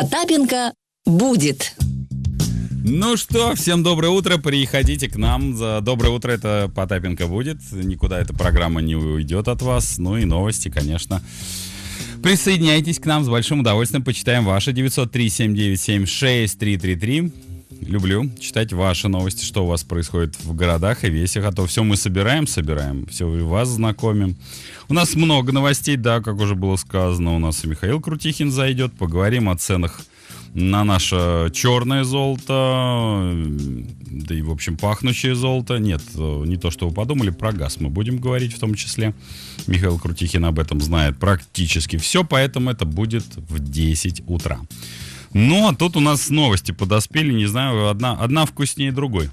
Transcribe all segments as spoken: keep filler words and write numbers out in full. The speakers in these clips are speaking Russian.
Потапенко будет. Ну что, всем доброе утро, приходите к нам. За доброе утро, это Потапенко будет. Никуда эта программа не уйдет от вас. Ну и новости, конечно. Присоединяйтесь к нам, с большим удовольствием почитаем ваши. девятьсот три семь девять семь шесть три три три. Люблю читать ваши новости, что у вас происходит в городах и весях. А то все мы собираем, собираем, все и вас знакомим. У нас много новостей, да, как уже было сказано. У нас и Михаил Крутихин зайдет. Поговорим о ценах на наше черное золото, да и, в общем, пахнущее золото. Нет, не то, что вы подумали, про газ мы будем говорить в том числе. Михаил Крутихин об этом знает практически все, поэтому это будет в десять утра. Ну, а тут у нас новости подоспели, не знаю, одна, одна вкуснее другой.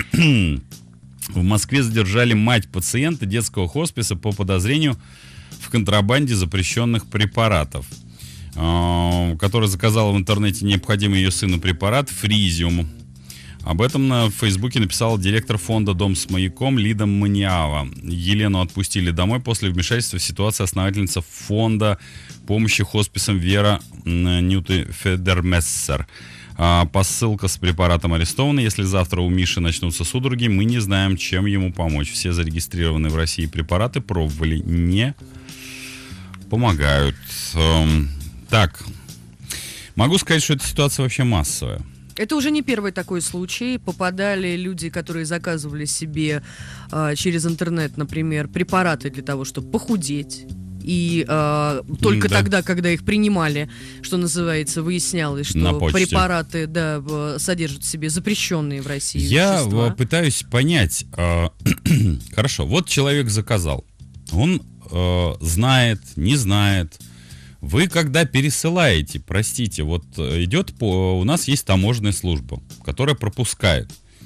В Москве задержали мать пациента детского хосписа по подозрению в контрабанде запрещенных препаратов, который заказала в интернете необходимый ее сыну препарат Фризиум. Об этом на Фейсбуке написал директор фонда «Дом с маяком» Лида Маниава. Елену отпустили домой после вмешательства в ситуацию основательница фонда помощи хосписам Вера Нюты Федермессер. Посылка с препаратом арестована. Если завтра у Миши начнутся судороги, мы не знаем, чем ему помочь. Все зарегистрированные в России препараты пробовали, не помогают. Так, могу сказать, что эта ситуация вообще массовая. Это уже не первый такой случай. Попадали люди, которые заказывали себе э, через интернет, например, препараты для того, чтобы похудеть. И э, только да. тогда, когда их принимали, что называется, выяснялось, что препараты да, содержат в себе запрещенные в России Я вещества. пытаюсь понять. Э, хорошо, вот человек заказал. Он э, знает, не знает. Вы когда пересылаете, простите, вот идет по... У нас есть таможенная служба, которая пропускает.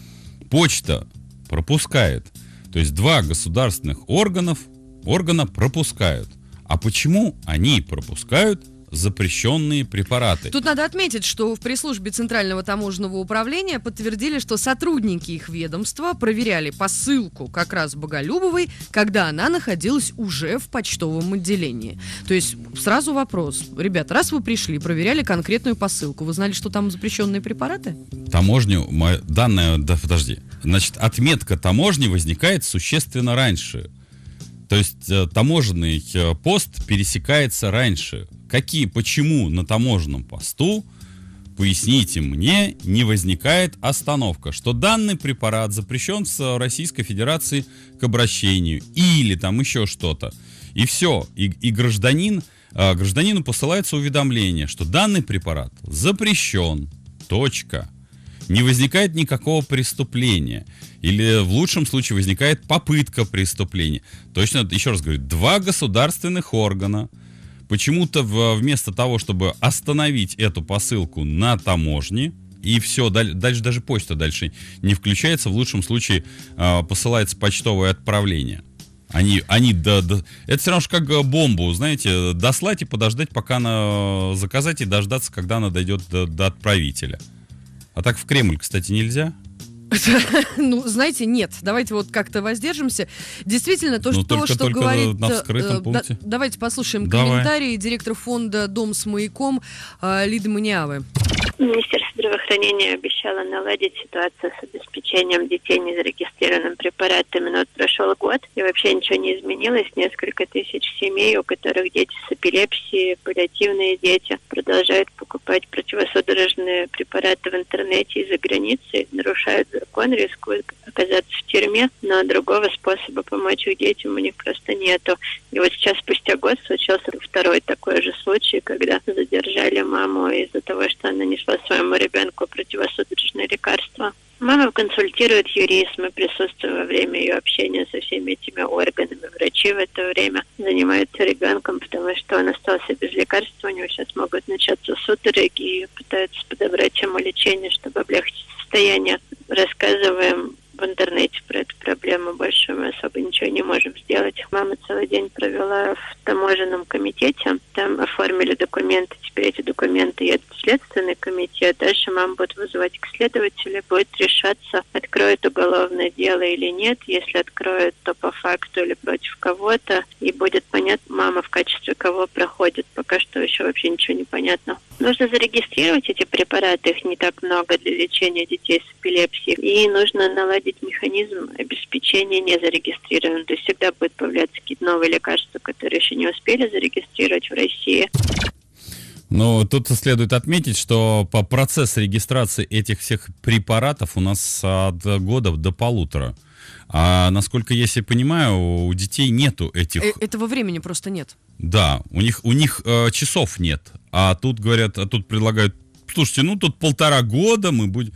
Почта пропускает. То есть два государственных органов, органа пропускают. А почему они пропускают запрещенные препараты? Тут надо отметить, что в пресс-службе Центрального таможенного управления подтвердили, что сотрудники их ведомства проверяли посылку как раз Боголюбовой, когда она находилась уже в почтовом отделении. То есть сразу вопрос. Ребята, раз вы пришли, проверяли конкретную посылку, вы знали, что там запрещенные препараты? Таможню, данная, да, подожди. Значит, отметка таможни возникает существенно раньше. То есть таможенный пост пересекается раньше. Какие, почему на таможенном посту, поясните мне, не возникает остановка, что данный препарат запрещен в Российской Федерации к обращению или там еще что-то. И все, и, и гражданин, гражданину посылается уведомление, что данный препарат запрещен, точка. Не возникает никакого преступления. Или в лучшем случае возникает попытка преступления. Точно, еще раз говорю, два государственных органа почему-то вместо того, чтобы остановить эту посылку на таможне, и все, дальше даже почта дальше не включается, в лучшем случае посылается почтовое отправление. Они, они да, да, это все равно же как бомбу, знаете, дослать и подождать, пока она заказать, и дождаться, когда она дойдет до, до отправителя. А так в Кремль, кстати, нельзя? Ну, знаете, нет. Давайте вот как-то воздержимся. Действительно, то, ну, что, только, что только говорит... на вскрытом пункте. Да, давайте послушаем Давай. комментарии директора фонда «Дом с маяком» э, Лиды Маниавы. Министерство здравоохранения обещало наладить ситуацию с обеспечением детей незарегистрированными препаратами, но вот прошел год, и вообще ничего не изменилось. Несколько тысяч семей, у которых дети с эпилепсией, паллиативные дети, продолжают покупать противосудорожные препараты в интернете и за границей, нарушают закон, рискуют оказаться в тюрьме, но другого способа помочь их детям у них просто нету. И вот сейчас, спустя год, случился второй такой же случай, когда задержали маму из-за того, что она несла своему ребенку противосудорожное лекарство. Мама консультирует юрист, мы присутствуем во время ее общения со всеми этими органами. Врачи в это время занимаются ребенком, потому что он остался без лекарства, у него сейчас могут начаться судороги, и пытаются подобрать ему лечение, чтобы облегчить состояние. Рассказываем в интернете про эту проблему, больше мы особо ничего не можем сделать. Мама целый день провела в таможенном комитете, там оформили документы, теперь эти документы едут в следственный комитет, дальше мама будет вызывать к следователю, будет решаться, откроет уголовное дело или нет, если откроет, то по факту или против кого-то, и будет понятно, мама в качестве кого проходит, пока что еще вообще ничего не понятно. Нужно зарегистрировать эти препараты, их не так много для лечения детей с эпилепсией, и нужно наладить механизм обеспечения незарегистрированным. То есть всегда будут появляться какие-то новые лекарства, которые еще не успели зарегистрировать в России. Но тут следует отметить, что по процессу регистрации этих всех препаратов у нас от года до полутора. А насколько я себе понимаю, у детей нету этих... Э- этого времени просто нет. Да, у них, у них э, часов нет. А тут говорят, а тут предлагают, слушайте, ну тут полтора года мы будем...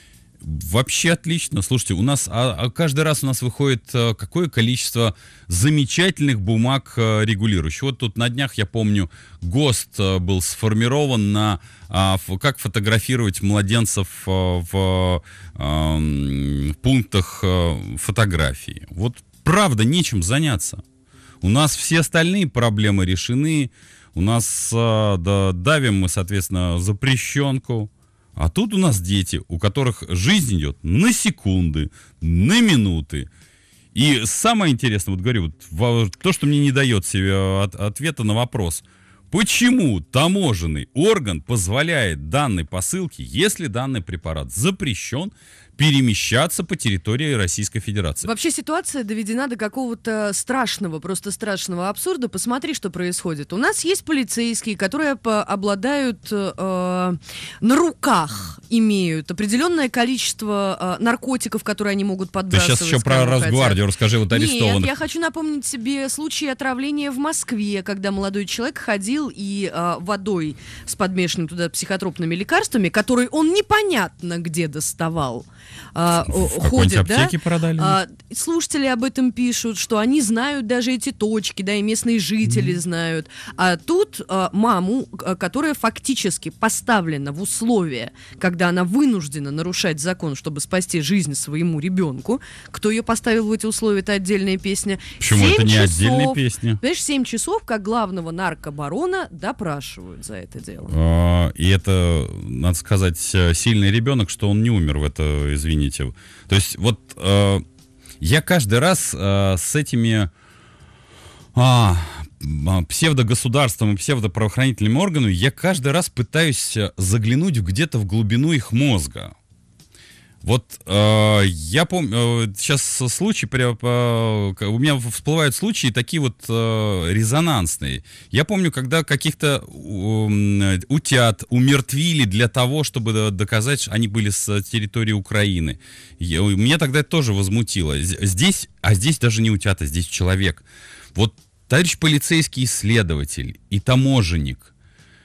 Вообще отлично. Слушайте, у нас а, а каждый раз у нас выходит а, какое количество замечательных бумаг а, регулирующих. Вот тут на днях, я помню, ГОСТ а, был сформирован на а, ф, как фотографировать младенцев а, в а, м, пунктах а, фотографии. Вот правда, нечем заняться. У нас все остальные проблемы решены. У нас а, да, давим мы, соответственно, запрещенку. А тут у нас дети, у которых жизнь идет на секунды, на минуты. И самое интересное, вот говорю, вот, то, что мне не дает себе от, ответа на вопрос, почему таможенный орган позволяет данной посылке, если данный препарат запрещен, перемещаться по территории Российской Федерации. Вообще ситуация доведена до какого-то страшного, просто страшного абсурда. Посмотри, что происходит. У нас есть полицейские, которые обладают э, на руках, имеют определенное количество э, наркотиков, которые они могут подбрасывать. Ты сейчас еще про Росгвардию расскажи, вот арестованных. Нет, я хочу напомнить себе случай отравления в Москве, когда молодой человек ходил и э, водой с подмешанными туда психотропными лекарствами, которые он непонятно где доставал, А, в ходят, аптеке да? продали. А, слушатели об этом пишут, что они знают даже эти точки, да, и местные жители mm-hmm. знают. А тут а, маму, а, которая фактически поставлена в условия, когда она вынуждена нарушать закон, чтобы спасти жизнь своему ребенку. Кто ее поставил в эти условия, это отдельная песня. Почему это не часов, отдельная песня? Знаешь, семь часов, как главного наркобарона, допрашивают за это дело. А, и это, надо сказать, сильный ребенок, что он не умер в это, извините. То есть вот э, я каждый раз э, с этими а, псевдогосударством и псевдоправоохранительными органами, я каждый раз пытаюсь заглянуть где-то в глубину их мозга. Вот э, я помню, э, сейчас случаи, при, э, у меня всплывают случаи такие вот э, резонансные. Я помню, когда каких-то э, утят умертвили для того, чтобы доказать, что они были с территории Украины. Я, меня тогда это тоже возмутило. Здесь, а здесь даже не утята, здесь человек. Вот товарищ полицейский исследователь и таможенник,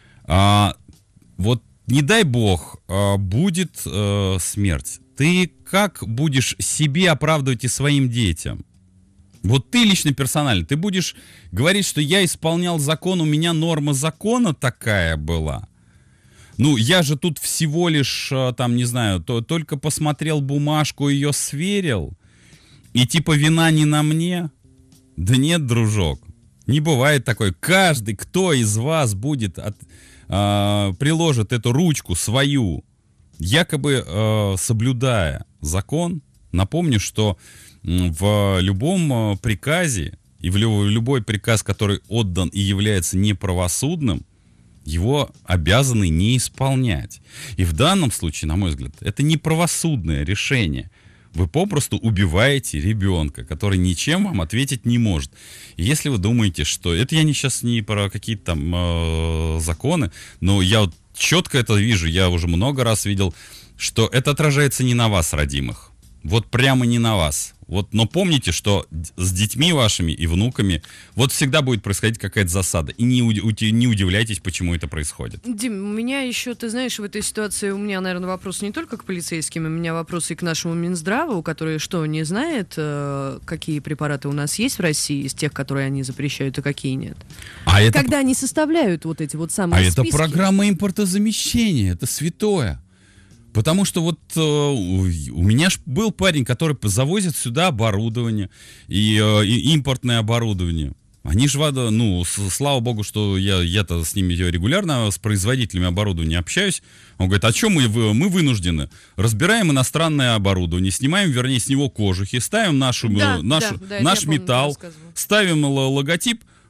э, вот не дай бог, э, будет э, смерть. Ты как будешь себе оправдывать и своим детям? Вот ты лично персонально, ты будешь говорить, что я исполнял закон, у меня норма закона такая была. Ну, я же тут всего лишь, там, не знаю, то, только посмотрел бумажку, ее сверил, и типа вина не на мне? Да нет, дружок, не бывает такой. Каждый, кто из вас будет, от, э, приложит эту ручку свою, якобы э, соблюдая закон, напомню, что в любом приказе и в любой приказ, который отдан и является неправосудным, его обязаны не исполнять. И в данном случае, на мой взгляд, это неправосудное решение. Вы попросту убиваете ребенка, который ничем вам ответить не может. И если вы думаете, что... Это я не сейчас не про какие-то там э, законы, но я вот четко это вижу, я уже много раз видел, что это отражается не на вас, родимых. Вот прямо не на вас. Вот, но помните, что с детьми вашими и внуками вот всегда будет происходить какая-то засада. И не, уди- не удивляйтесь, почему это происходит. Дим, у меня еще, ты знаешь, в этой ситуации у меня, наверное, вопрос не только к полицейским, у меня вопрос и к нашему Минздраву, который что, не знает, э, какие препараты у нас есть в России, из тех, которые они запрещают, и какие нет? А это... Когда они составляют вот эти вот самые а списки. это программа импортозамещения, это святое. Потому что вот э, у меня ж был парень, который завозит сюда оборудование и, э, и импортное оборудование. Они же, ну, с, слава богу, что я, я-то с ними регулярно, с производителями оборудования общаюсь. Он говорит, а что мы, мы вынуждены? Разбираем иностранное оборудование, снимаем, вернее, с него кожухи, ставим нашу, да, нашу, да, да, наш помню, металл, ставим логотип,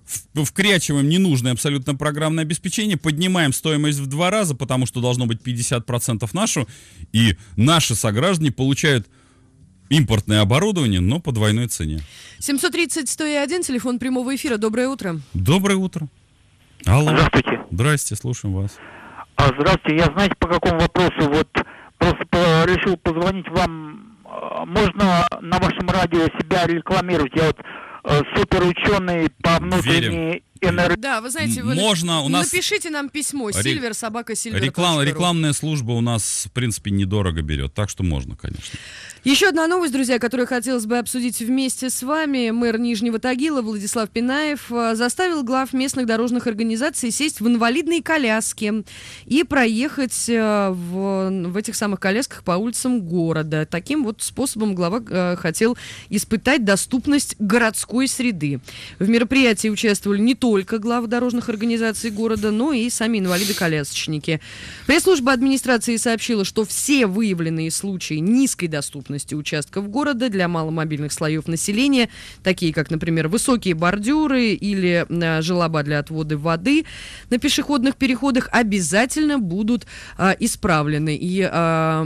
в- вкрячиваем ненужное абсолютно программное обеспечение, поднимаем стоимость в два раза, потому что должно быть пятьдесят процентов нашу, и наши сограждане получают импортное оборудование, но по двойной цене. семьсот тридцать сто один, телефон прямого эфира. Доброе утро. Доброе утро. Алло. Здравствуйте. Здрасте, слушаем вас. А, здравствуйте. Я, знаете, по какому вопросу? Вот просто по- решил позвонить вам. А, Можно на вашем радио себя рекламировать? Я вот э, суперученый по внутренней энергии. Да, вы знаете, вы Можно, у нас напишите нам письмо. Ре- Сильвер собака Сильвер. реклам- рекламная служба у нас, в принципе, недорого берет, так что можно, конечно. Еще одна новость, друзья, которую хотелось бы обсудить вместе с вами. Мэр Нижнего Тагила Владислав Пинаев э, заставил глав местных дорожных организаций сесть в инвалидные коляски и проехать э, в, в этих самых колясках по улицам города. Таким вот способом глава э, хотел испытать доступность городской среды. В мероприятии участвовали не только главы дорожных организаций города, но и сами инвалиды-колясочники. Пресс-служба администрации сообщила, что все выявленные случаи низкой доступности участков города для маломобильных слоев населения, такие как, например, высокие бордюры или э, желоба для отвода воды на пешеходных переходах, обязательно будут э, исправлены. И э,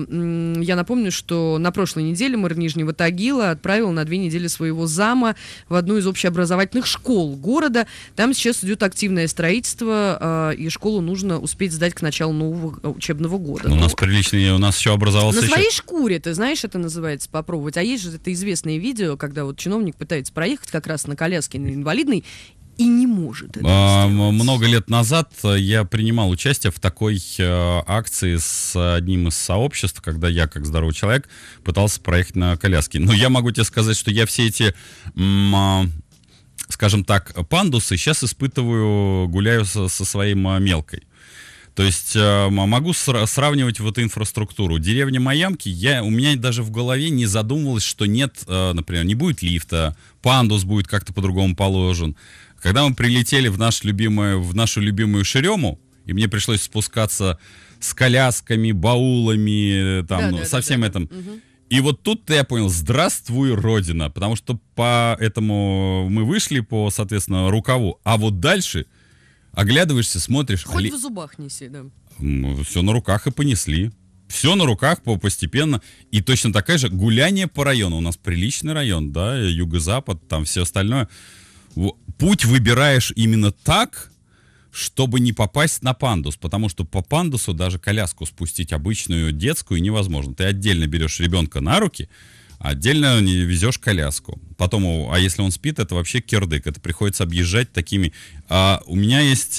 м, я напомню, что на прошлой неделе мэр Нижнего Тагила отправил на две недели своего зама в одну из общеобразовательных школ города. Там сейчас идет активное строительство, э, и школу нужно успеть сдать к началу нового учебного года. У Ну, нас приличный, у нас еще образовался на еще- своей шкуре, ты знаешь, это называется попробовать. А есть же это известное видео, когда вот чиновник пытается проехать как раз на коляске на инвалидной и не может это А, сделать. м- Много лет назад э, я принимал участие в такой э, акции с одним из сообществ, когда я, как здоровый человек, пытался проехать на коляске. Но я могу тебе сказать, что я все эти, м, а, скажем так, пандусы сейчас испытываю, гуляю со, со своей м, мелкой. То есть э, м- могу сра- сравнивать вот инфраструктуру. Деревня Маямки, я, у меня даже в голове не задумывалось, что нет, э, например, не будет лифта, пандус будет как-то по-другому положен. Когда мы прилетели в, наш любимый, в нашу любимую Шерему, и мне пришлось спускаться с колясками, баулами, э, там, Да, ну, да, со да, всем да. этим. Мгм. И вот тут-то я понял, здравствуй, Родина, потому что по этому мы вышли по, соответственно, рукаву, а вот дальше оглядываешься, смотришь, Хоть в зубах неси, да. все на руках и понесли. Все на руках по- постепенно. И точно такая же гуляние по району. У нас приличный район, да, юго-запад, там все остальное. Во- Путь выбираешь именно так, чтобы не попасть на пандус, потому что по пандусу даже коляску спустить обычную детскую невозможно. Ты отдельно берешь ребенка на руки, а отдельно не везешь коляску. Потом, а если он спит, это вообще кирдык. Это приходится объезжать такими. А у меня есть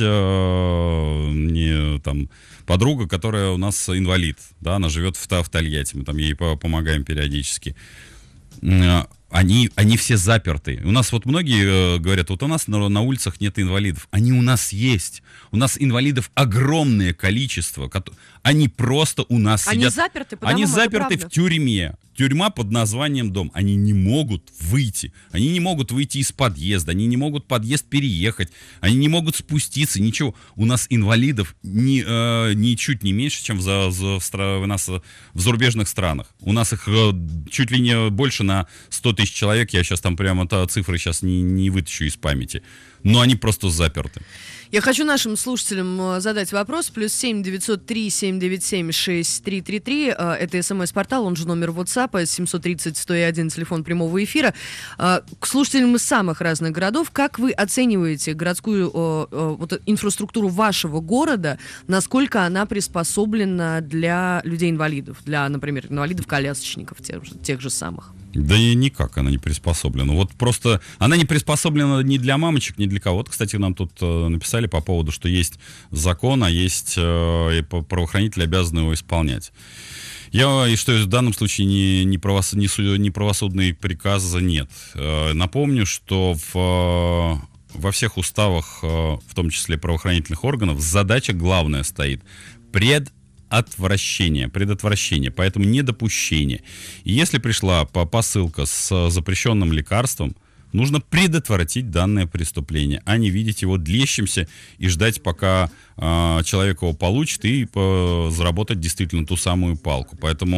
э, мне, там, подруга, которая у нас инвалид. Да, она живет в, Та- в Тольятти. Мы там ей по- помогаем периодически. Э, Они, они все заперты. У нас вот многие э, говорят, вот у нас на, на улицах нет инвалидов. Они у нас есть. У нас инвалидов огромное количество. кото- Они просто у нас Они сидят. заперты по Они домам, это заперты правда. в тюрьме. Тюрьма под названием дом. Они не могут выйти. Они не могут выйти из подъезда. Они не могут подъезд переехать. Они не могут спуститься. Ничего. У нас инвалидов ни, э, ничуть не меньше, чем в, за, за- в, стра- у нас, э, в зарубежных странах. У нас их э, чуть ли не больше на сто тысяч человек. Я сейчас там прямо та цифры сейчас не, не вытащу из памяти. Но они просто заперты. Я хочу нашим слушателям э, задать вопрос. Плюс семь девятьсот три семь девять семь шесть три три три. Э, Это смс-портал, он же номер WhatsApp. семьсот тридцать сто один, телефон прямого эфира. Э, К слушателям из самых разных городов. Как вы оцениваете городскую э, э, вот, инфраструктуру вашего города? Насколько она приспособлена для людей-инвалидов? Для, например, инвалидов-колясочников, тех же, тех же самых? Да и никак она не приспособлена. Вот просто она не приспособлена ни для мамочек, ни для кого. Вот, кстати, нам тут э, написали по поводу, что есть закон, а есть э, и правоохранители обязаны его исполнять. Я, и что в данном случае не, не, правос, не, су- не правосудный приказ нет. Э, напомню, что в, э, во всех уставах, э, в том числе правоохранительных органов, задача главная стоит пред отвращение, предотвращение, поэтому недопущение. И если пришла по- посылка с запрещенным лекарством, нужно предотвратить данное преступление, а не видеть его длящимся и ждать, пока э, человек его получит, и э, заработать действительно ту самую палку. Поэтому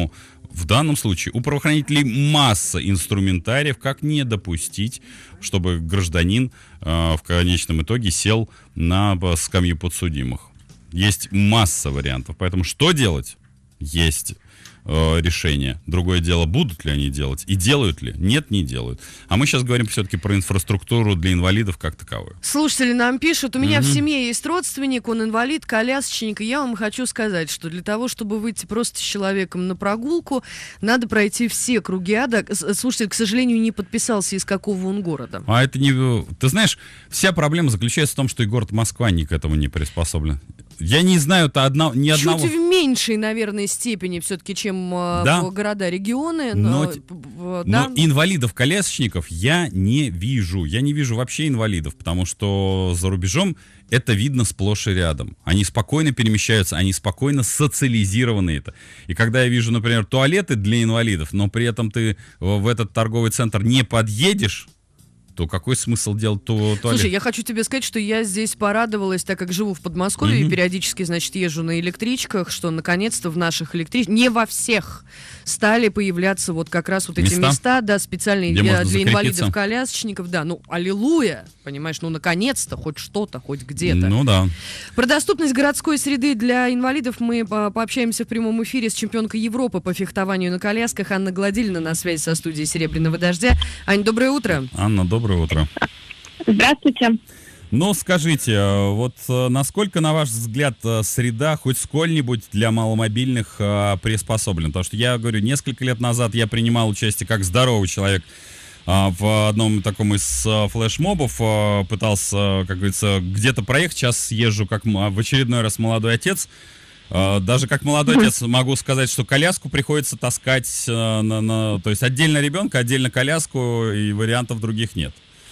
В данном случае у правоохранителей масса инструментариев, как не допустить, чтобы гражданин э, в конечном итоге сел на скамью подсудимых. Есть масса вариантов, поэтому что делать? Есть э, решение. Другое дело, будут ли они делать и делают ли? Нет, не делают. А мы сейчас говорим все-таки про инфраструктуру для инвалидов как таковую. Слушатели нам пишут, у меня Мгм. в семье есть родственник, он инвалид, колясочник, и я вам хочу сказать, что для того, чтобы выйти просто с человеком на прогулку, надо пройти все круги ада. С- Слушайте, к сожалению, не подписался, из какого он города. А это не... Ты знаешь, вся проблема заключается в том, что и город Москва не к этому не приспособлен. Я не знаю то одна, ни одного... Чуть в меньшей, наверное, степени все-таки, чем э, Да. в города-регионы. Но Но, т- п- п- Но да. инвалидов-колясочников я не вижу. Я не вижу вообще инвалидов, потому что за рубежом это видно сплошь и рядом. Они спокойно перемещаются, они спокойно социализированы это. И когда я вижу, например, туалеты для инвалидов, но при этом ты в этот торговый центр не подъедешь, то какой смысл делать ту- туалет? Слушай, я хочу тебе сказать, что я здесь порадовалась, так как живу в Подмосковье Мгм. и периодически, значит, езжу на электричках, что наконец-то в наших электричках, не во всех, стали появляться вот как раз вот эти Места? места, да, специальные Где для, можно для закрепиться. инвалидов-колясочников, да, ну, аллилуйя, понимаешь, ну, наконец-то, хоть что-то, хоть где-то. Ну да. Про доступность городской среды для инвалидов мы по- пообщаемся в прямом эфире с чемпионкой Европы по фехтованию на колясках Анна Гладильна на связи со студией «Серебряного дождя». Ань, доброе утро. Анна, доброе утро. Здравствуйте. Ну, скажите, э, вот э, насколько, на ваш взгляд, э, среда хоть сколь-нибудь для маломобильных э, приспособлена? Потому что я говорю, несколько лет назад я принимал участие как здоровый человек э, в одном таком из э, флешмобов, э, пытался, как говорится, где-то проехать. Сейчас езжу как м- в очередной раз молодой отец. Э, Даже как молодой отец могу сказать, что коляску приходится таскать, э, на, на- то есть отдельно ребенка, отдельно коляску, и вариантов других нет.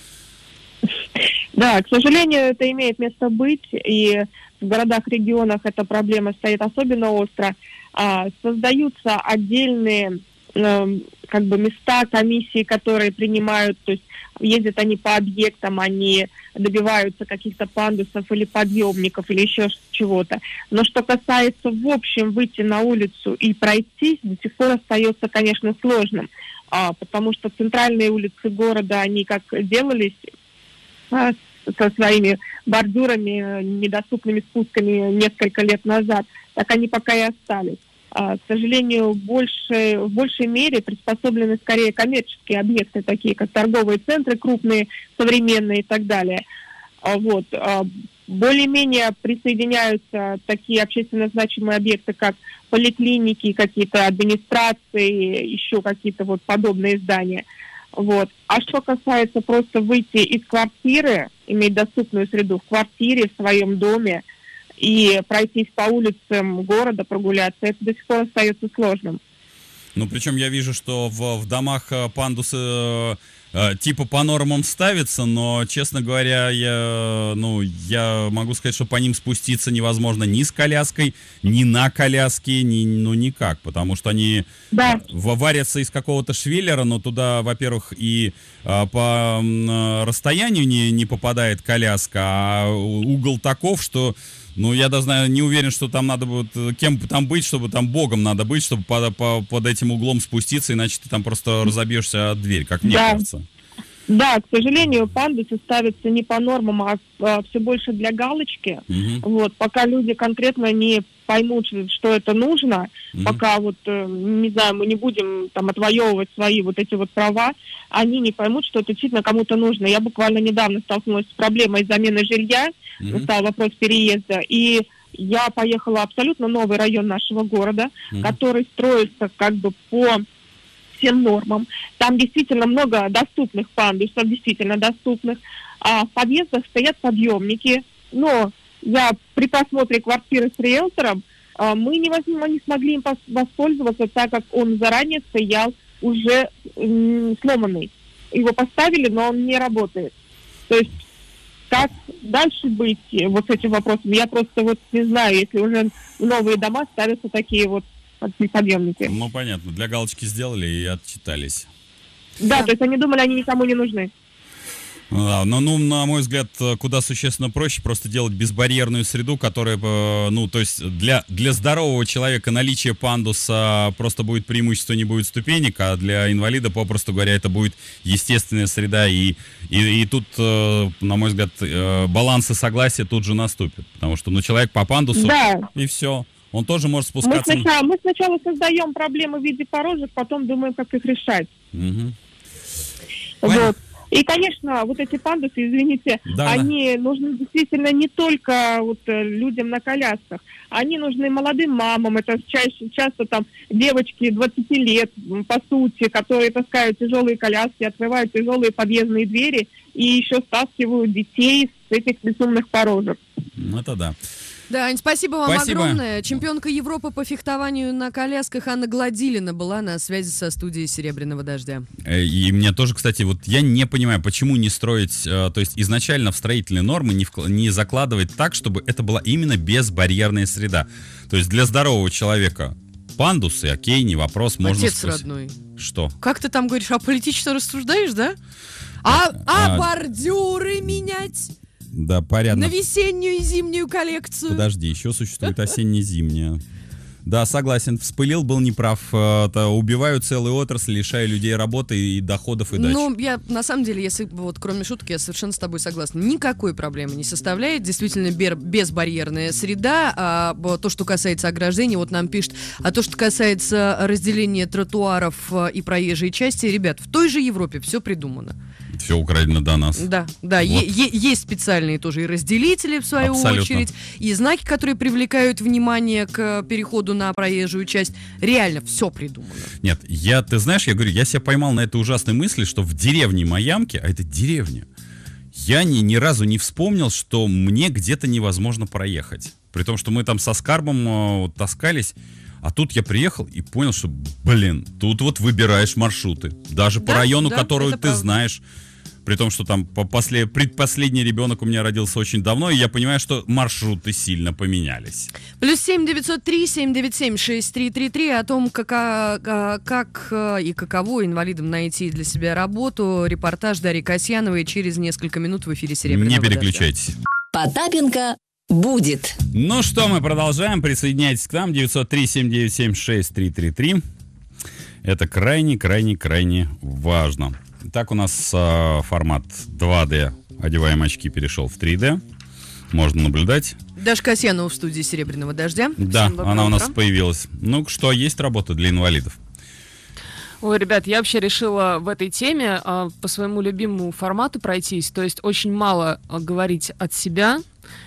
Да, к сожалению, это имеет место быть, и в городах-регионах эта проблема стоит особенно остро. А, создаются отдельные эм, как бы места, комиссии, которые принимают, то есть ездят они по объектам, они добиваются каких-то пандусов или подъемников или еще ш- чего-то. Но что касается в общем выйти на улицу и пройтись, до сих пор остается, конечно, сложным, а, потому что центральные улицы города, они как делались а, со своими бордюрами, недоступными спусками несколько лет назад, так они пока и остались. А, к сожалению, больше, в большей мере приспособлены скорее коммерческие объекты, такие как торговые центры крупные, современные и так далее. А, вот. А, более-менее присоединяются такие общественно значимые объекты, как поликлиники, какие-то администрации, еще какие-то вот подобные здания. Вот. А что касается просто выйти из квартиры, иметь доступную среду в квартире, в своем доме и пройтись по улицам города, прогуляться, это до сих пор остается сложным. Ну, причем я вижу, что в, в домах э, пандусы э, э, типа по нормам ставятся, но, честно говоря, я, ну, я могу сказать, что по ним спуститься невозможно ни с коляской, ни на коляске, ни, ну, никак, потому что они Да. в- варятся из какого-то швеллера, но туда, во-первых, и э, по м, э, расстоянию не, не попадает коляска, а угол таков, что... Ну, я даже знаю, не уверен, что там надо будет, э, кем бы там быть, чтобы там богом надо быть, чтобы по- по- под этим углом спуститься, иначе ты там просто разобьешься от дверь, как мне Да. кажется. Да, к сожалению, пандусы ставятся не по нормам, а, а все больше для галочки. Мгм. Вот, пока люди конкретно не поймут, что это нужно, Мгм. пока вот, э, не знаю, мы не будем там отвоевывать свои вот эти вот права, они не поймут, что это действительно кому-то нужно. Я буквально недавно столкнулась с проблемой замены жилья, Мгм. стал вопрос переезда, и я поехала в абсолютно новый район нашего города, Мгм. который строится как бы по всем нормам. Там действительно много доступных пандусов, действительно доступных. А в подъездах стоят подъемники. Но я при просмотре квартиры с риэлтором, а, мы не, воз- мы не смогли им пос- воспользоваться, так как он заранее стоял уже м, сломанный. Его поставили, но он не работает. То есть как дальше быть э, вот с этим вопросом? Я просто вот не знаю, если уже в новые дома ставятся такие вот под- подъемники. Ну, понятно, для галочки сделали и отчитались. Да, Да. то есть они думали, они никому не нужны. Да, но, ну, на мой взгляд, куда существенно проще просто делать безбарьерную среду, которая, ну, то есть для, для здорового человека наличие пандуса просто будет преимущество, не будет ступенек, а для инвалида, попросту говоря, это будет естественная среда, и, и, и тут, на мой взгляд, баланс и согласие тут же наступит, потому что, ну, человек по пандусу, Да. и все, он тоже может Мы спускаться. сначала, мы сначала создаем проблемы в виде порожек, потом думаем, как их решать. Угу. Вот. И, конечно, вот эти пандусы, извините, Да, они нужны действительно не только вот людям на колясках, они нужны молодым мамам, это чаще, часто там девочки двадцати лет, по сути, которые таскают тяжелые коляски, открывают тяжелые подъездные двери и еще стаскивают детей с этих безумных порожек. Это да. Да, Ань, спасибо вам Спасибо. огромное. Чемпионка Европы по фехтованию на колясках Анна Гладилина была на связи со студией «Серебряного дождя». И мне тоже, кстати, вот я не понимаю, почему не строить, то есть изначально в строительные нормы не, вкл- не закладывать так, чтобы это была именно безбарьерная среда. То есть для здорового человека пандусы, окей, не вопрос, можно... Отец спустить. родной. Что? Как ты там говоришь, аполитично рассуждаешь, да? А, а, А- бордюры менять Да, порядок. на весеннюю и зимнюю коллекцию? Подожди, еще существует осенне-зимняя. Да, согласен, вспылил, был неправ. э, это убивают целые отрасли, лишая людей работы и доходов и дач. Ну, я, на самом деле, если вот кроме шутки, я совершенно с тобой согласна. Никакой проблемы не составляет. Действительно, бер- безбарьерная среда. А б- то, что касается ограждений, вот нам пишет. А то, что касается разделения тротуаров э, и проезжей части, ребят, в той же Европе все придумано. Все украдено до нас. Да, да, Вот. е- е- есть специальные тоже и разделители, в свою Абсолютно. очередь, и знаки, которые привлекают внимание к переходу на проезжую часть. Реально, все придумано. Нет, я, ты знаешь, я говорю, я себя поймал на этой ужасной мысли, что в деревне Майамки, а это деревня, я ни, ни разу не вспомнил, что мне где-то невозможно проехать. При том, что мы там со Скарбом э, вот, таскались, а тут я приехал и понял, что, блин, тут вот выбираешь маршруты. Даже по Да, району, да, который это ты правда. знаешь. При том, что там по- после, предпоследний ребенок у меня родился очень давно, и я понимаю, что маршруты сильно поменялись. Плюс семь девятьсот три семь девять семь шесть три три три о том, как, а, как а, и каково инвалидам найти для себя работу. Репортаж Дарьи Касьяновой через несколько минут в эфире «Серебряного Не дождя». переключайтесь. Потапенко будет. Ну что, мы продолжаем. Присоединяйтесь к нам. девятьсот три семь девять семь шесть три три три. Это крайне-крайне-крайне важно. Так у нас э, формат два дэ. Одеваем очки, перешел в три дэ. Можно наблюдать. Даша Касьянова в студии «Серебряного дождя». Да, Всем доброе она у нас утро. появилась. Ну что, есть работа для инвалидов? Ой, ребят, я вообще решила в этой теме а, по своему любимому формату пройтись, то есть очень мало а, говорить от себя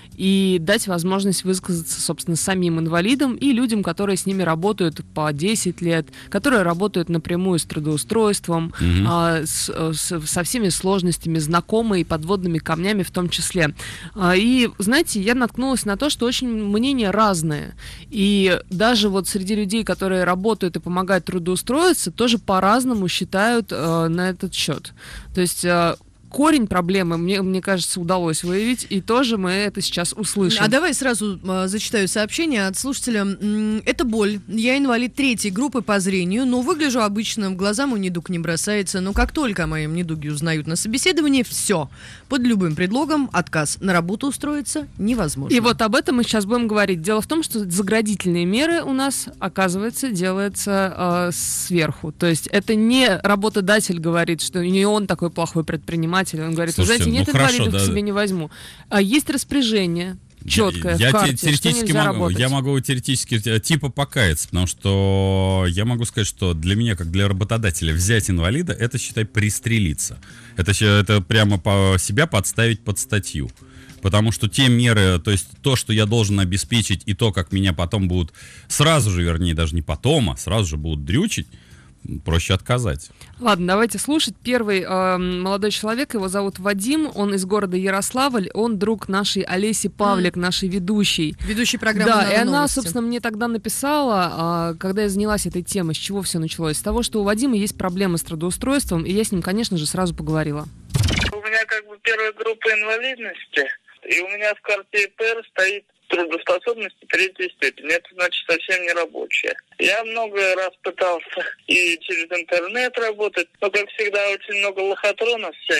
и дать возможность высказаться, собственно, самим инвалидам и людям, которые с ними работают по десять лет, которые работают напрямую с трудоустройством, Мгм. а, с- с- со всеми сложностями, знакомые и подводными камнями в том числе. А, И, знаете, я наткнулась на то, что очень мнения разные. И даже вот среди людей, которые работают и помогают трудоустроиться, тоже по-разному считают э, на этот счет. То есть э, корень проблемы, мне, мне кажется, удалось выявить, и тоже мы это сейчас услышим. А давай сразу э, зачитаю сообщение от слушателя. М, Это боль. Я инвалид третьей группы по зрению, но выгляжу обычно, глазам у недуг не бросается. Но как только о моем недуге узнают на собеседовании, все. Под любым предлогом отказ на работу устроиться невозможно. И вот об этом мы сейчас будем говорить. Дело в том, что заградительные меры у нас, оказывается, делаются э, сверху. То есть это не работодатель говорит, что не он такой плохой предприниматель. Он говорит, Слушайте, знаете, нет ну хорошо, инвалидов, да. к себе не возьму. А есть распоряжение четкое я, в карте, те- теоретически что нельзя могу, работать. я могу теоретически э, типа покаяться, потому что я могу сказать, что для меня, как для работодателя, взять инвалида, это, считай, пристрелиться. Это, ща- это прямо по себя подставить под статью. Потому что те меры, то есть то, что я должен обеспечить, и то, как меня потом будут, сразу же, вернее, даже не потом, а сразу же будут дрючить, проще отказать. Ладно, давайте слушать. Первый э, молодой человек, его зовут Вадим, он из города Ярославль, он друг нашей Олеси Павлик, нашей ведущей. Ведущий программы Да, «Надо и она, новости». собственно, мне тогда написала, а, когда я занялась этой темой, с чего все началось. С того, что у Вадима есть проблемы с трудоустройством, и я с ним, конечно же, сразу поговорила. У меня как бы первая группа инвалидности, и у меня в карте И П Р стоит трудоспособности третьей степени. Это значит совсем не рабочая. Я много раз пытался и через интернет работать, но, как всегда, очень много лохотронов всяких.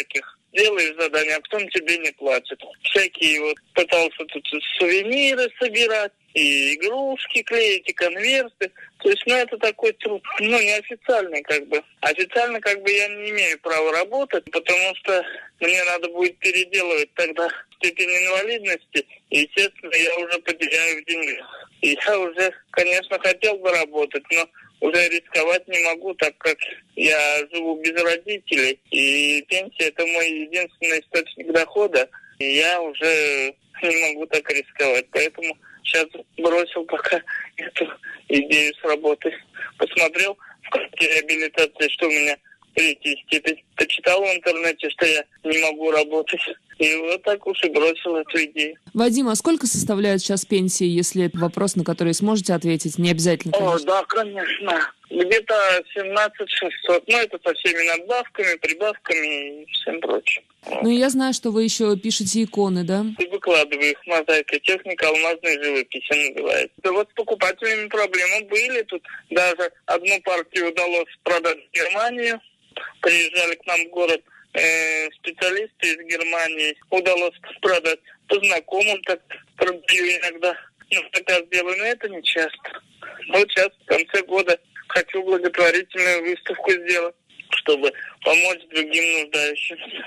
делаешь задание, а потом тебе не платят. Всякие вот пытался тут сувениры собирать, и игрушки клеить, и конверты. То есть, ну, это такой труд, ну, неофициальный, как бы. Официально, как бы, я не имею права работать, потому что мне надо будет переделывать тогда степень инвалидности, и, естественно, я уже потеряю в деньгах. И я уже, конечно, хотел бы работать, но уже рисковать не могу, так как я живу без родителей, и пенсия – это мой единственный источник дохода, и я уже не могу так рисковать. Поэтому сейчас бросил пока эту идею с работы. Посмотрел в карте реабилитации, что у меня третья степень. Почитал в интернете, что я не могу работать. И вот так уж и бросил эту идею. Вадим, а сколько составляет сейчас пенсии, если это вопрос, на который сможете ответить? Не обязательно, конечно. О, да, конечно. Где-то семнадцать шестьсот. Ну, это со всеми надбавками, прибавками и всем прочим. Ну, и я знаю, что вы еще пишете иконы, да? И выкладываю их, мозаика, техника алмазной живописи называется. Да вот с покупателями проблемы были. Тут даже одну партию удалось продать в Германию. Приезжали к нам в город э, специалисты из Германии. Удалось продать по знакомым, так продаю иногда. Ну, заказ делаю, но это не часто. Вот сейчас в конце года хочу благотворительную выставку сделать, чтобы помочь другим нуждающимся.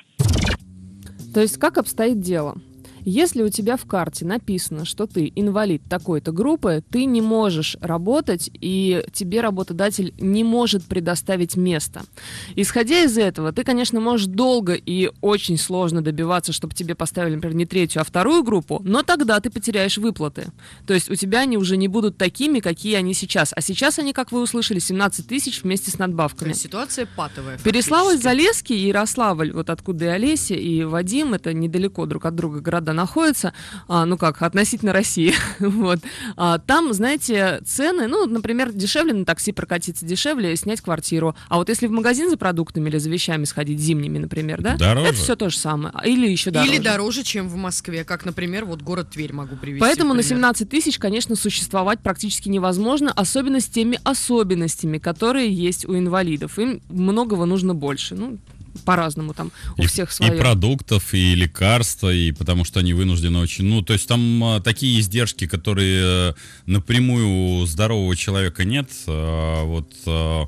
То есть как обстоит дело? Если у тебя в карте написано, что ты инвалид такой-то группы, ты не можешь работать, и тебе работодатель не может предоставить место. Исходя из этого, ты, конечно, можешь долго и очень сложно добиваться, чтобы тебе поставили, например, не третью, а вторую группу, но тогда ты потеряешь выплаты. То есть у тебя они уже не будут такими, какие они сейчас. А сейчас они, как вы услышали, семнадцать тысяч вместе с надбавками. Ситуация патовая. Переславль-Залесский и Ярославль, вот откуда и Олеся, и Вадим, это недалеко друг от друга города находятся, а, ну как, относительно России. Вот. А, там, знаете, цены, ну, например, дешевле на такси прокатиться, дешевле снять квартиру. А вот если в магазин за продуктами или за вещами сходить зимними, например, да, дороже. Это все то же самое. Или еще дороже. Или дороже, чем в Москве, как, например, вот город Тверь могу привести. Поэтому на семнадцать тысяч, конечно, существовать практически невозможно, особенно с теми особенностями, которые есть у инвалидов. Им многого нужно больше. Ну, по-разному там у и, всех свое. И продуктов, и лекарства, и потому что они вынуждены очень... Ну, то есть там а, такие издержки, которые а, напрямую у здорового человека нет. А, вот... А,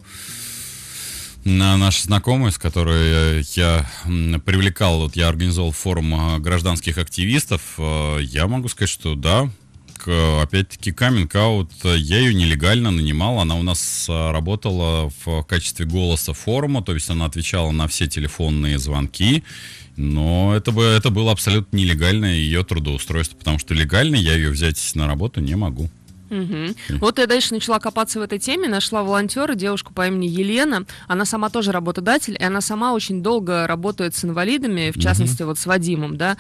наша знакомая, с которой я привлекал, вот я организовал форум гражданских активистов, я могу сказать, что да, опять-таки каминг-аут, я ее нелегально нанимал, она у нас работала в качестве голоса форума, то есть она отвечала на все телефонные звонки, но это, бы, это было абсолютно нелегальное ее трудоустройство, потому что легально я ее взять на работу не могу. Угу. Вот я дальше начала копаться в этой теме, нашла волонтера, девушку по имени Елена. Она сама тоже работодатель, и она сама очень долго работает с инвалидами, в частности, угу. вот с Вадимом, да.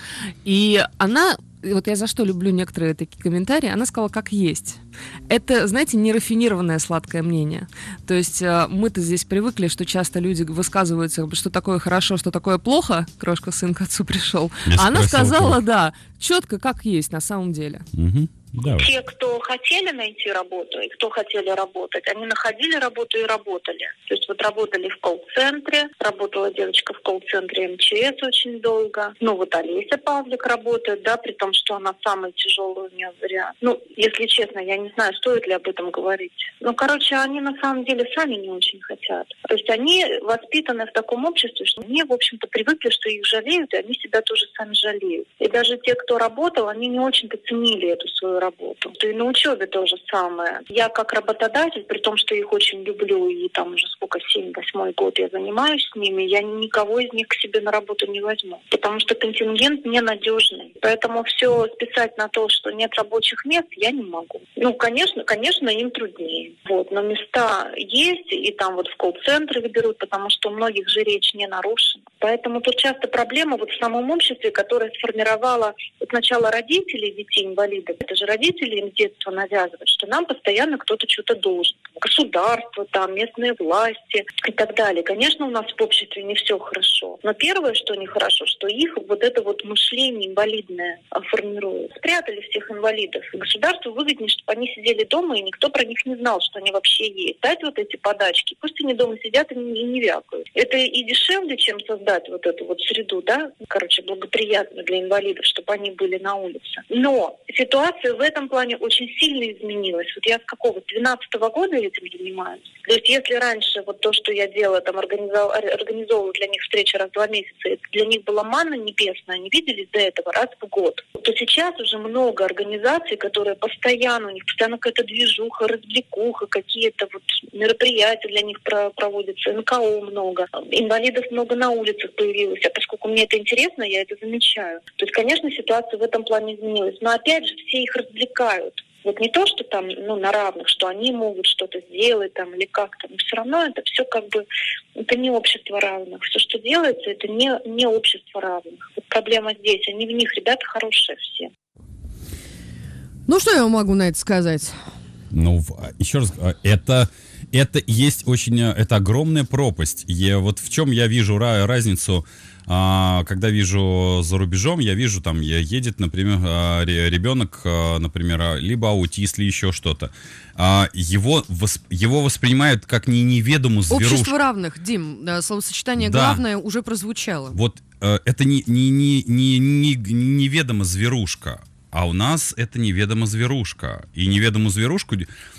И она, вот я за что люблю некоторые такие комментарии, она сказала, как есть. Это, знаете, нерафинированное сладкое мнение. То есть мы-то здесь привыкли, что часто люди высказываются, что такое хорошо, что такое плохо. Крошка сын к отцу пришел. А она сказала, да, четко, как есть на самом деле. Угу. Давай. Те, кто хотели найти работу и кто хотели работать, они находили работу и работали. То есть вот работали в колл-центре, работала девочка в колл-центре эм че эс очень долго. Ну вот Олеся Павлик работает, да, при том, что она самый тяжелый у нее вариант. Ну, если честно, я не знаю, стоит ли об этом говорить. Ну, короче, они на самом деле сами не очень хотят. То есть они воспитаны в таком обществе, что они, в общем-то, привыкли, что их жалеют, и они себя тоже сами жалеют. И даже те, кто работал, они не очень-то ценили эту свою работу. И на учебе то же самое. Я как работодатель, при том, что их очень люблю, и там уже сколько, семь-восьмой год я занимаюсь с ними, я никого из них к себе на работу не возьму. Потому что контингент ненадежный. Поэтому все списать на то, что нет рабочих мест, я не могу. Ну, конечно, конечно, им труднее. Вот, но места есть, и там вот в колл-центрах берут, потому что у многих же речь не нарушена. Поэтому тут часто проблема вот в самом обществе, которое сформировало сначала родителей детей-инвалидов. Это же родители им с детства навязывают, что нам постоянно кто-то что-то должен. Государство, там, местные власти и так далее. Конечно, у нас в обществе не все хорошо. Но первое, что нехорошо, что их вот это вот мышление инвалидное формирует. Спрятали всех инвалидов. И государству выгоднее, чтобы они сидели дома, и никто про них не знал, что они вообще есть. Дать вот эти подачки, пусть они дома сидят и не, и не вякают. Это и дешевле, чем создать создать вот эту вот среду, да, короче, благоприятную для инвалидов, чтобы они были на улице. Но ситуация в этом плане очень сильно изменилась. Вот я с какого, с двенадцатого года этим занимаюсь. То есть если раньше вот то, что я делала, там, организовала, организовывала для них встречи раз в два месяца, это для них была манна небесная, они виделись до этого раз в год, то сейчас уже много организаций, которые постоянно, у них постоянно какая-то движуха, развлекуха, какие-то вот мероприятия для них проводятся, эн ка о много, инвалидов много на улицах появилось, а поскольку мне это интересно, я это замечаю. То есть, конечно, ситуация в этом плане изменилась, но опять же все их развлекают. Вот не то, что там, ну, на равных, что они могут что-то сделать там или как-то, но все равно это все как бы, это не общество равных. Все, что делается, это не, не общество равных. Вот проблема здесь, они в них, ребята, хорошие все. Ну, что я могу на это сказать? Ну, еще раз, это, это есть очень, это огромная пропасть. Я, вот в чем я вижу разницу. А, когда вижу за рубежом, я вижу, там едет, например, ребенок, например, либо аутист, или еще что-то. А, его, восп, его воспринимают как не неведомую зверушку. Общество равных, Дим, словосочетание да. главное уже прозвучало. Вот это не, не, не, не, не неведома зверушка, а у нас это неведома зверушка. И неведомую зверушку,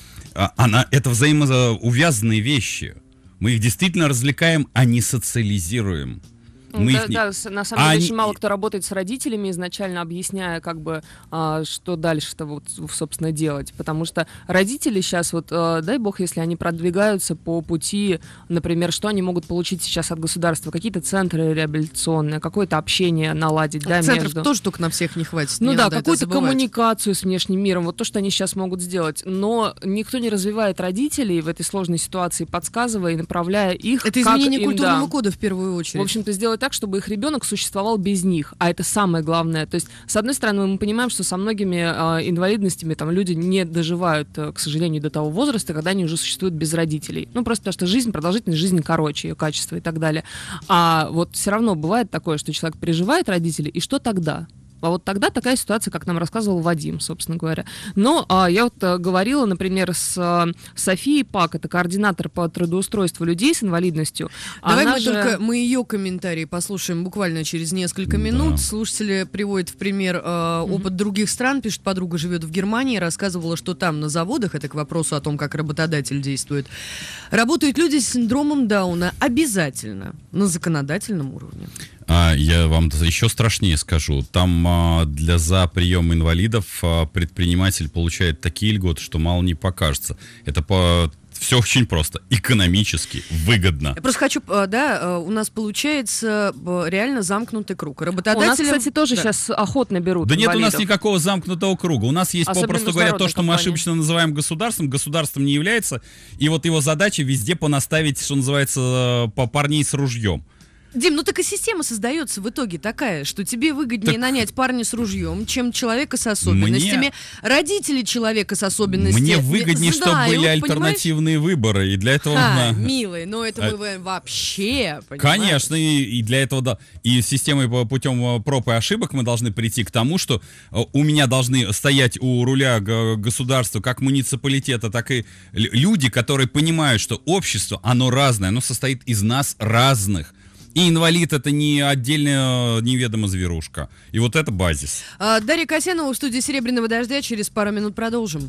она, это взаимоувязанные вещи. Мы их действительно развлекаем, а не социализируем. Мы да, их не... да, на самом деле они... очень мало кто работает с родителями, изначально объясняя, как бы, а, что дальше-то, вот, собственно, делать. Потому что родители сейчас, вот, а, дай бог, если они продвигаются по пути, например, что они могут получить сейчас от государства, какие-то центры реабилитационные, какое-то общение наладить. Да, центров между... тоже только на всех не хватит. Ну не да, надо какую-то коммуникацию с внешним миром, вот то, что они сейчас могут сделать. Но никто не развивает родителей в этой сложной ситуации, подсказывая и направляя их. Это изменение им, культурного да, кода в первую очередь. В общем-то, сделать так, чтобы их ребенок существовал без них, а это самое главное. То есть, с одной стороны, мы понимаем, что со многими э, инвалидностями там люди не доживают, э, к сожалению, до того возраста, когда они уже существуют без родителей. Ну, просто потому что жизнь, продолжительность жизни короче, ее качество и так далее. А вот все равно бывает такое, что человек переживает родителей, и что тогда? А вот тогда такая ситуация, как нам рассказывал Вадим, собственно говоря. Но а, я вот а, говорила, например, с а, Софией Пак, это координатор по трудоустройству людей с инвалидностью. Давай Она мы же... только мы ее комментарии послушаем буквально через несколько минут. Да. Слушатели приводят в пример э, опыт mm-hmm. других стран. Пишет, подруга живет в Германии, рассказывала, что там на заводах, это к вопросу о том, как работодатель действует, работают люди с синдромом Дауна обязательно на законодательном уровне. А, я вам еще страшнее скажу. Там а, для за прием инвалидов а, предприниматель получает такие льготы, что мало не покажется. Это по... Все очень просто. Экономически выгодно. Я просто хочу, да, у нас получается реально замкнутый круг. Работодатели... У нас, кстати, тоже да. сейчас охотно берут Да инвалидов. Нет у нас никакого замкнутого круга. У нас есть, особенно попросту говоря, то, что мы плане. ошибочно называем государством. Государством не является. И вот его задача везде понаставить, что называется, по парней с ружьем. Дим, ну так и система создается в итоге такая, что тебе выгоднее так... нанять парня с ружьем, чем человека с особенностями. Мне... Родители человека с особенностями Мне выгоднее, знают, чтобы были альтернативные понимаешь? Выборы. И для этого... А, милый, но это мы а... вообще, понимаешь? Конечно, и, и для этого, да. И системой путем проб и ошибок мы должны прийти к тому, что у меня должны стоять у руля государства, как муниципалитета, так и люди, которые понимают, что общество, оно разное, оно состоит из нас разных. И инвалид — это не отдельная неведомая зверушка. И вот это базис. А, Дарья Касьянова в студии «Серебряного дождя». Через пару минут продолжим.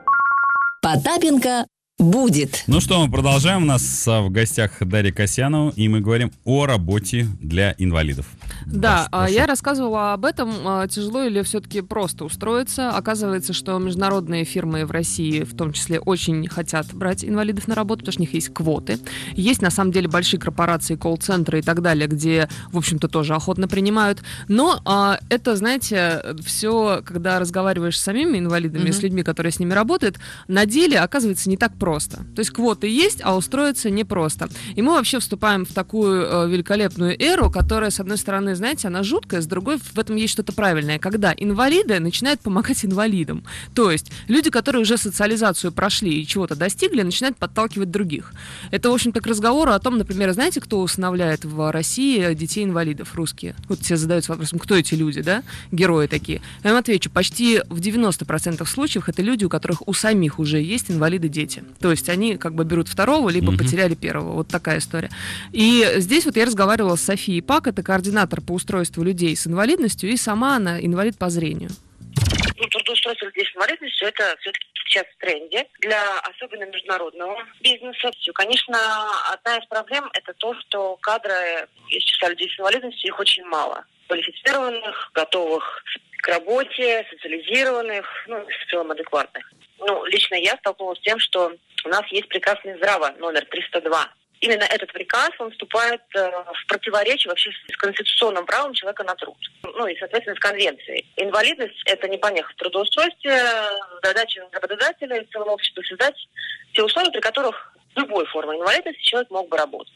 Потапенко будет. Ну что, мы продолжаем. У нас в гостях Дарья Касьянова, и мы говорим о работе для инвалидов. Да, Прошу. я рассказывала об этом, тяжело или все-таки просто устроиться. Оказывается, что международные фирмы в России в том числе очень хотят брать инвалидов на работу, потому что у них есть квоты. Есть на самом деле большие корпорации, колл-центры и так далее, где, в общем-то, тоже охотно принимают. Но а, это, знаете, все, когда разговариваешь с самими инвалидами, mm-hmm. с людьми, которые с ними работают, на деле оказывается не так просто. То есть квоты есть, а устроиться непросто. И мы вообще вступаем в такую э, великолепную эру, которая, с одной стороны, знаете, она жуткая, с другой в этом есть что-то правильное, когда инвалиды начинают помогать инвалидам. То есть люди, которые уже социализацию прошли и чего-то достигли, начинают подталкивать других. Это, в общем-то, к разговору о том, например, знаете, кто усыновляет в России детей-инвалидов, русские? Вот все задаются вопросом, кто эти люди, да? Герои такие. Я вам отвечу, почти в девяносто процентов случаев это люди, у которых у самих уже есть инвалиды-дети. То есть они как бы берут второго, либо Мгм. потеряли первого. Вот такая история. И здесь вот я разговаривала с Софией Пак, это координатор по устройству людей с инвалидностью, и сама она инвалид по зрению. Ну, трудоустройство людей с инвалидностью – это все-таки сейчас в тренде для особенно международного бизнеса. И, конечно, одна из проблем – это то, что кадры из числа людей с инвалидностью, их очень мало. Квалифицированных, готовых к работе, социализированных, ну, в целом адекватных. Ну, лично я столкнулась с тем, что у нас есть прекрасный Здрава номер триста два. Именно этот приказ, он вступает э, в противоречие вообще с конституционным правом человека на труд. Ну и, соответственно, с конвенцией. Инвалидность – это не помеха в трудоустройстве. Задача работодателя и целого общества создать те условия, при которых любой формой инвалидности человек мог бы работать.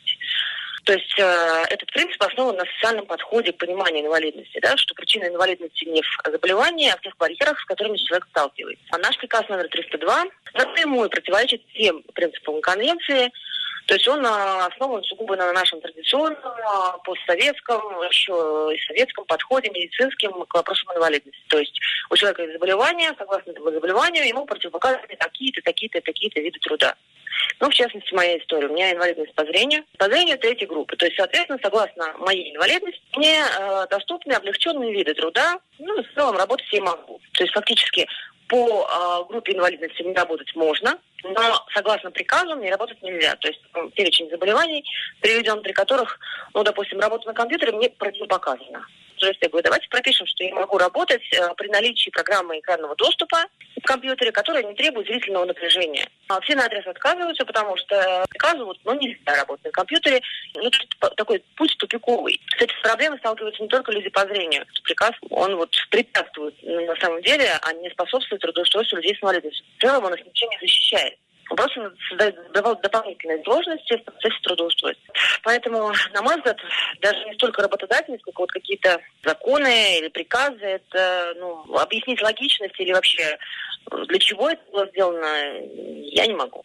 То есть э, этот принцип основан на социальном подходе к пониманию инвалидности, да, что причина инвалидности не в заболевании, а в тех барьерах, с которыми человек сталкивается. А наш приказ номер триста два напрямую противоречит всем принципам конвенции. То есть он а, основан сугубо на нашем традиционном, а, постсоветском, еще и советском подходе медицинским к вопросам инвалидности. То есть у человека есть заболевание, согласно этому заболеванию, ему противопоказаны такие-то, такие-то, такие-то виды труда. Ну, в частности, моя история. У меня инвалидность по зрению. По зрению третьей группы. То есть, соответственно, согласно моей инвалидности, мне э, доступны облегченные виды труда. Ну, в целом, работать я могу. То есть, фактически, по э, группе инвалидности мне работать можно, но, согласно приказу, мне работать нельзя. То есть, ну, перечень заболеваний приведен, при которых, ну, допустим, работа на компьютере мне противопоказана. То есть я говорю, давайте пропишем, что я могу работать э, при наличии программы экранного доступа в компьютере, которая не требует зрительного напряжения. А все наотрез отказываются, потому что приказывают, ну, нельзя работать на компьютере. Ну, то есть такой путь тупиковый. С этой проблемой сталкиваются не только люди по зрению. Приказ, он вот препятствует на самом деле, а не способствует трудоустройству людей с инвалидностью. В целом он их ничем не защищает. Он просто создает дополнительные сложности в процессе трудоустройства. Поэтому, на мой взгляд, даже не столько работодатели, сколько вот какие-то законы или приказы, это, ну, объяснить логичность или вообще для чего это было сделано, я не могу.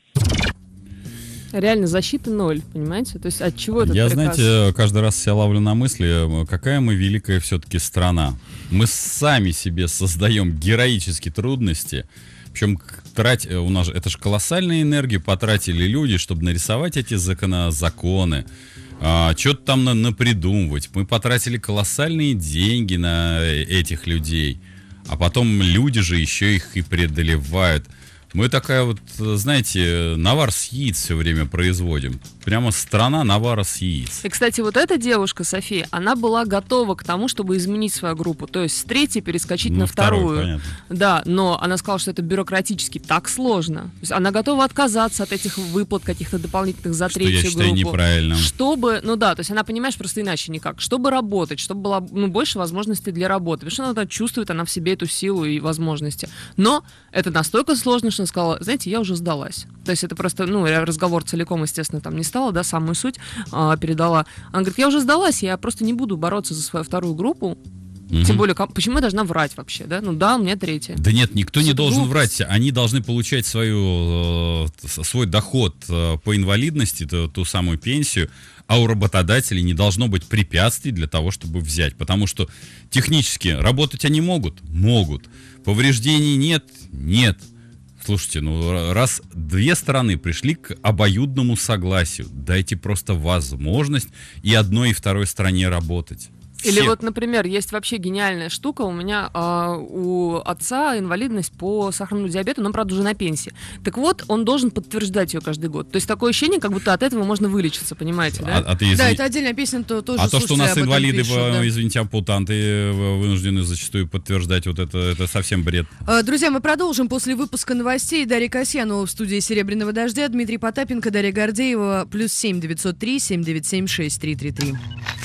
Реально защиты ноль, понимаете? То есть от чего этот Я, приказ? знаете, каждый раз себя ловлю на мысли, какая мы великая все-таки страна. Мы сами себе создаем героические трудности. Причем трать, у нас это же колоссальную энергию потратили люди, чтобы нарисовать эти закона, законы, а, что-то там на, напридумывать. Мы потратили колоссальные деньги на этих людей, а потом люди же еще их и преодолевают. Мы такая вот, знаете, навар с яиц все время производим. Прямо страна навара с яиц. И, кстати, вот эта девушка, София, она была готова к тому, чтобы изменить свою группу. То есть с третьей перескочить Ну, на вторую, вторую. понятно. Да, но она сказала, что это бюрократически так сложно. То есть она готова отказаться от этих выплат каких-то дополнительных за Что третью я считаю группу. неправильным. Чтобы, ну да, то есть она, понимаешь, просто иначе никак. Чтобы работать, чтобы было, ну, больше возможностей для работы. Потому что она вот чувствует, она в себе эту силу и возможности. Но это настолько сложно, что она сказала, знаете, я уже сдалась. То есть это просто, ну, я разговор целиком, естественно, там не стала, да, самую суть а, передала. Она говорит, я уже сдалась, я просто не буду бороться за свою вторую группу. Мгм. Тем более, ком- почему я должна врать вообще, да? Ну да, у меня третья. Да нет, никто не Это должен глупость. врать. Они должны получать свою, э, свой доход э, по инвалидности, ту, ту самую пенсию, а у работодателей не должно быть препятствий для того, чтобы взять. Потому что технически работать они могут? Могут. Повреждений нет? Нет. Слушайте, ну раз две стороны пришли к обоюдному согласию, дайте просто возможность и одной, и второй стороне работать. Или Все. вот, например, есть вообще гениальная штука. У меня а, у отца инвалидность по сахарному диабету, но, правда, уже на пенсии. Так вот, он должен подтверждать ее каждый год. То есть такое ощущение, как будто от этого можно вылечиться, понимаете, да? А, а ты Да, извини- это отдельная песня, то тоже, А то, что у слушайте, нас об этом инвалиды, пишут, в- да. извините, ампутанты э, вынуждены зачастую подтверждать вот это, это совсем бред. Э, Друзья, мы продолжим после выпуска новостей. Дарья Касьянова в студии «Серебряного дождя», Дмитрий Потапенко, Дарья Гордеева, плюс семь девятьсот три семь девять семь шесть три три три.